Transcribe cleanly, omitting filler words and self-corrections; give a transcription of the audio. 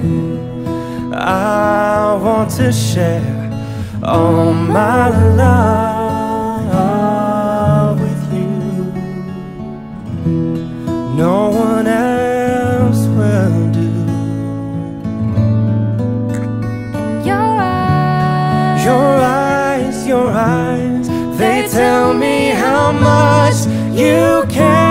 I want to share all my love with you. No one else will do. Your eyes, they tell me how much you care.